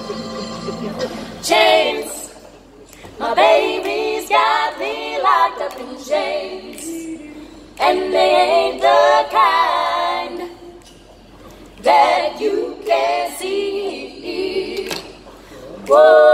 Chains, my baby's got me locked up in chains, and they ain't the kind that you can see. Whoa.